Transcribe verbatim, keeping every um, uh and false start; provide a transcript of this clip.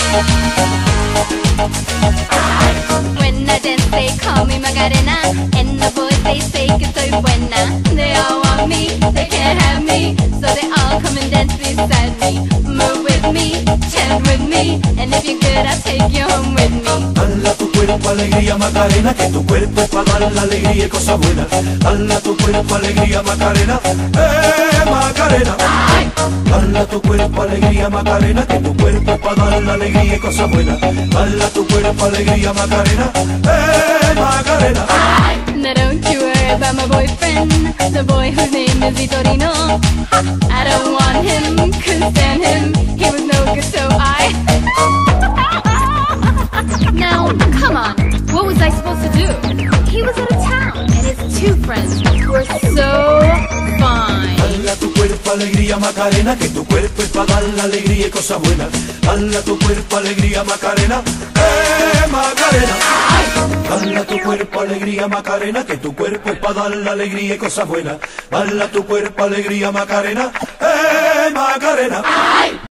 When I dance they call me Macarena, and the boys they say que soy buena. They all want me, they can't have me, so they all come and dance beside me. Move with me, chant with me, and if you're good I'll take you home with me. Dala tu cuerpo alegría Macarena, que tu cuerpo es para dar la alegría y cosas buenas. Dala tu cuerpo alegría Macarena, eh Macarena. Dala tu cuerpo alegría Macarena, que tu cuerpo es para dar la alegría y cosas buenas. Dala tu cuerpo alegría Macarena, eh Macarena. Now don't you worry about my boyfriend, the boy whose name is Vitorino. I don't want him, couldn't stand him, he was no good so I Now, come on, what was I supposed to do? He was out of town, and his two friends were so fine. Dala tu cuerpo alegría Macarena, que tu cuerpo es para dar la alegría y cosas buenas. Dala tu cuerpo alegría Macarena, eh Macarena. Dala tu cuerpo alegría Macarena, que tu cuerpo es para dar la alegría y cosas buenas. Dala tu cuerpo alegría Macarena, eh Macarena.